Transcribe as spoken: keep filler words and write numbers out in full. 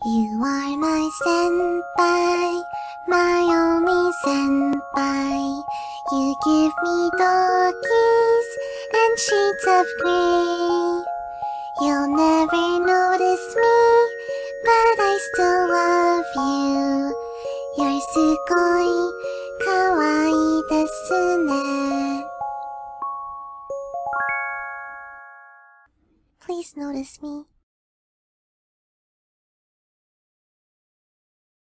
You are my senpai, my only senpai. You give me doggies and shades of grey. You'll never notice me, but I still love you. You're sugoi kawaii desu ne. Please notice me.